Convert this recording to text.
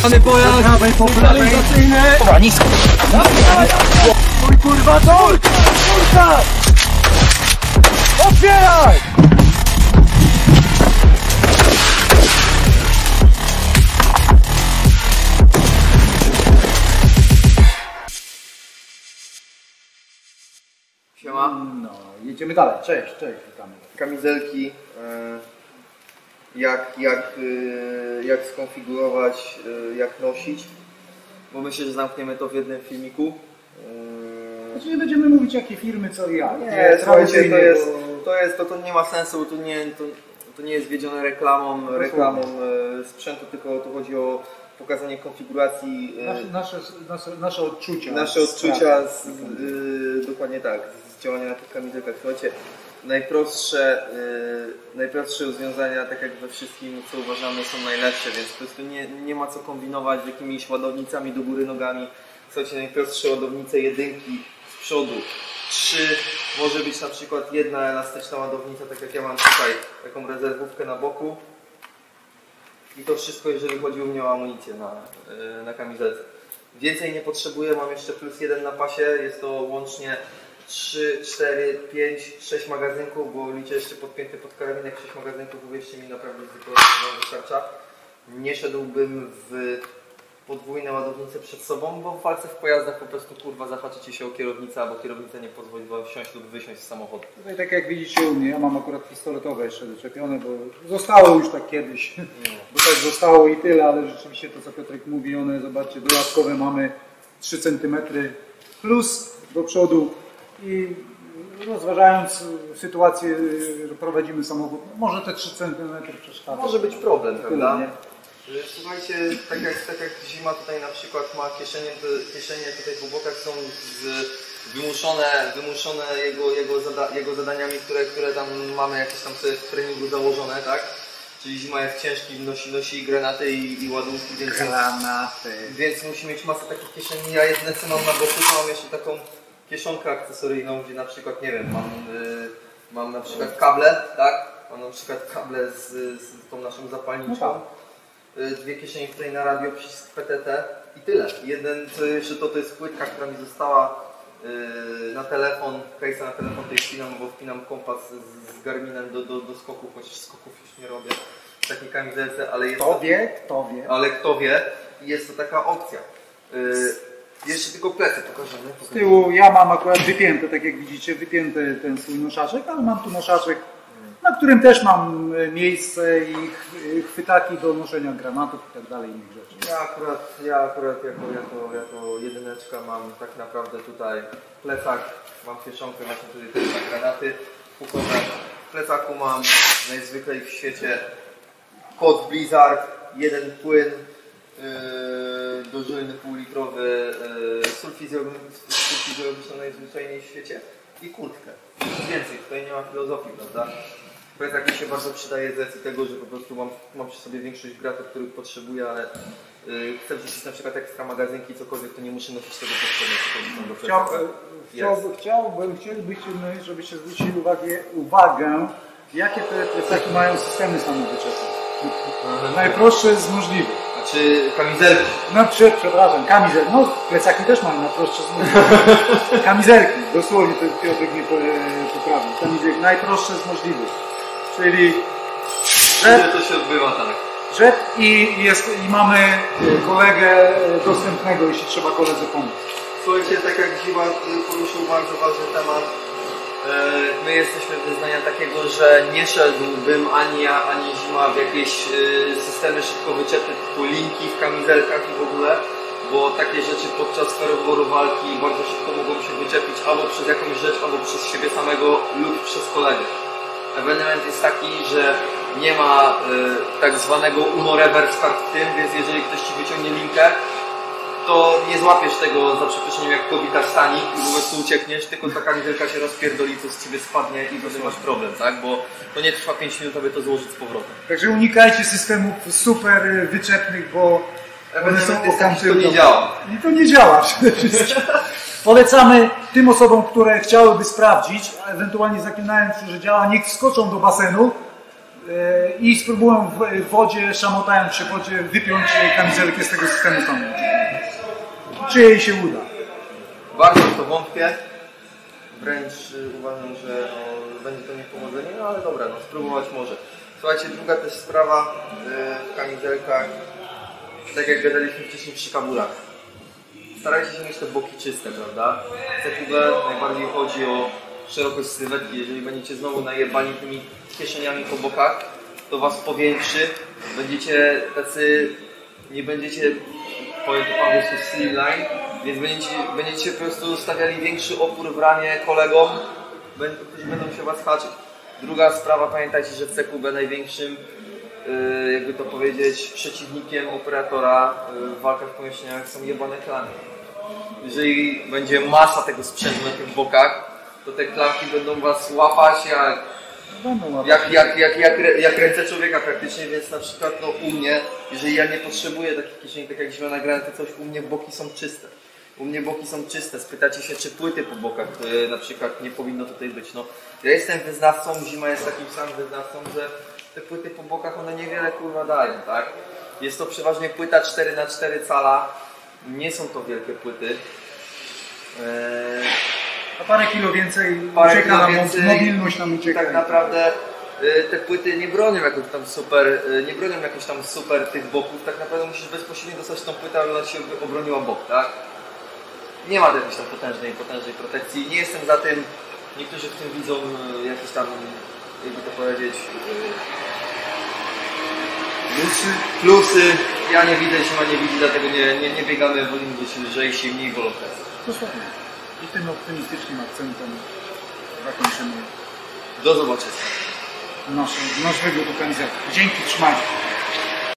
Pojazd! Prawej, po prawej! Dobra, nisko! Mój kurwa, dór! Kurwa! Otwieraj! Siema. No, jedziemy dalej. Cześć, witamy. Kamizelki, jak skonfigurować, jak nosić, bo myślę, że zamkniemy to w jednym filmiku. Znaczy nie będziemy mówić jakie firmy, co i jak. Nie, słuchajcie, to nie ma sensu, to nie jest wiedzione reklamą sprzętu, tylko tu chodzi o pokazanie konfiguracji. Nasze odczucia. Nasze odczucia, dokładnie tak, z działania na tych kamizelkach. Słuchajcie, najprostsze rozwiązania, tak jak we wszystkim, co uważamy, są najlepsze, więc po prostu nie ma co kombinować z jakimiś ładownicami do góry nogami. Słuchajcie, najprostsze ładownice jedynki z przodu, 3, może być na przykład jedna elastyczna ładownica, tak jak ja mam tutaj, taką rezerwówkę na boku. I to wszystko, jeżeli chodzi u mnie o amunicję na kamizelce. Więcej nie potrzebuję, mam jeszcze +1 na pasie, jest to łącznie 3, 4, 5, 6 magazynków, bo liczę jeszcze podpięty pod karabinek 6 magazynków, uwierzcie mi, naprawdę zwykle wystarcza. Nie szedłbym w podwójne ładownice przed sobą, bo w walce w pojazdach po prostu kurwa zahaczycie się o kierownicę, albo kierownica nie pozwoli wam wsiąść lub wysiąść z samochodu. Tutaj tak jak widzicie u mnie, ja mam akurat pistoletowe jeszcze doczepione, bo zostało już tak kiedyś, bo tak zostało i tyle, ale rzeczywiście to co Piotrek mówi, one, zobaczcie, dodatkowe mamy 3 cm plus do przodu i rozważając sytuację, że prowadzimy samochód, może te 3 cm przeszkadza. Może być problem, prawda? Nie? Słuchajcie, tak jak zima tutaj na przykład ma kieszenie tutaj po bokach są wymuszone jego zadaniami, które tam mamy jakieś tam sobie w treningu założone, tak? Czyli zima jest ciężki, nosi granaty i ładunki, więc musi mieć masę takich kieszeni. Ja jedyne co mam na boku, to mam jeszcze taką kieszonkę akcesoryjną, gdzie na przykład, nie wiem, mam na przykład kable, tak? Mam na przykład kable z tą naszą zapalniczką. 2 kieszenie tutaj na radio, przycisk PTT i tyle. Jeden, co jeszcze to jest płytka, która mi została na telefon, case'a na telefon tej wpinam, bo wpinam kompas z Garminem do skoków, chociaż skoków już nie robię w takiej kamizelce, ale jest ale kto wie, jest to taka opcja. Jeszcze tylko plecy pokażemy. Z tyłu ja mam akurat wypięte, tak jak widzicie, wypięty ten swój noszaczek, ale mam tu noszaczek, na którym też mam miejsce i chwytaki do noszenia granatów i tak dalej, innych rzeczy. Ja akurat jako jedyneczka mam tak naprawdę tutaj plecak, mam kieszonkę właśnie tutaj też na granaty pukowe. W plecaku mam najzwyklej w świecie kod Blizzard, jeden płyn, dożylny półlitrowy, sól fizjologiczny najzwyczajniej w świecie i kurtkę. Więcej, tutaj nie ma filozofii, prawda? Plecak mi się bardzo przydaje z racji tego, że po prostu mam przy sobie większość gratów, których potrzebuję, ale chcę wrzucić na przykład ekstra magazynki, cokolwiek, to nie muszę nosić tego Chcielibyśmy, żebyście zwrócili uwagę, jakie te plecaki mają systemy samowyczepne. Najprostsze z możliwych. Znaczy kamizelki. No przepraszam, kamizelki. No plecaki też mają najprostsze z możliwych. Kamizelki, dosłownie to Piotrek mnie poprawił. Kamizelki najprostsze z możliwych. Czyli to się odbywa tak. Rzep i mamy kolegę dostępnego, jeśli trzeba koledze pomóc. Słuchajcie, tak jak Zima poruszył bardzo ważny temat, my jesteśmy wyznania takiego, że nie szedłbym ani ja, ani Zima w jakieś systemy szybkowyczepne typu linki w kamizelkach i w ogóle, bo takie rzeczy podczas ferworu walki bardzo szybko mogą się wyczepić albo przez jakąś rzecz, albo przez siebie samego lub przez kolegę. Ewenement jest taki, że nie ma tak zwanego uno reverse card w tym, więc jeżeli ktoś ci wyciągnie linkę, to nie złapiesz tego za przeproszeniem jak kobita stanik i po prostu uciekniesz, tylko ta kamizelka się rozpierdoli, to z ciebie spadnie i wtedy masz problem, tak? Bo to nie trwa 5 minut, aby to złożyć z powrotem. Także unikajcie systemów super wyczepnych, bo one są to nie działa. I to nie działa przede wszystkim. Polecamy tym osobom, które chciałyby sprawdzić, a ewentualnie zaklinając, że działa, niech wskoczą do basenu i spróbuję w wodzie, szamotając przy wodzie, wypiąć kamizelkę z tego systemu stanu. Czy jej się uda? Bardzo w to wątpię. Wręcz uważam, że no, będzie to niepowodzenie, no ale dobra, no spróbować może. Słuchajcie, druga też sprawa w kamizelkach, tak jak gadaliśmy wcześniej przy kabulach. Starajcie się mieć te boki czyste, prawda? W CQB najbardziej chodzi o szerokość sylwetki. Jeżeli będziecie znowu najebani tymi kieszeniami po bokach, to was powiększy. Będziecie tacy, nie będziecie, powiem to po angielsku, slimline, więc będziecie po prostu stawiali większy opór w ramię kolegom, którzy będą się was haczyć. Druga sprawa, pamiętajcie, że w CQB największym, jakby to powiedzieć, przeciwnikiem operatora w walkach w pomieszczeniach są jebane klamy. Jeżeli będzie masa tego sprzętu na tych bokach, to te klamki będą was łapać jak ręce człowieka praktycznie, więc na przykład no, u mnie, jeżeli ja nie potrzebuję takich kieszeni, tak jak źle nagrane, to coś u mnie boki są czyste. U mnie boki są czyste. Spytacie się, czy płyty po bokach na przykład nie powinno tutaj być. No, ja jestem wyznawcą, Zima jest takim samym wyznawcą, że te płyty po bokach one niewiele kurwa dają, tak? Jest to przeważnie płyta 4x4 cala. Nie są to wielkie płyty. A parę kilo więcej ucieka nam, mobilność nam ucieka. Tak naprawdę te płyty nie bronią jakoś tam super, tych boków. Tak naprawdę musisz bezpośrednio dostać tą płytę, aby ona się obroniła bok, tak? Nie ma jakiejś tam potężnej protekcji. Nie jestem za tym. Niektórzy w tym widzą jakieś tam, jakby to powiedzieć, plusy. Ja nie widzę, Zima nie widzi, dlatego nie biegamy, wolimy być lżejsi, mniej bolą plecy. Dosłownie. I tym optymistycznym akcentem zakończymy. Do zobaczenia. Nasz wygód do kamizelki. Dzięki, trzymajcie.